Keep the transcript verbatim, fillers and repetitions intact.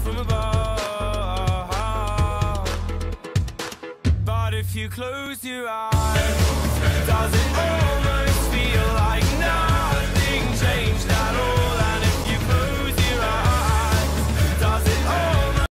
from above. But if you close your eyes, does it all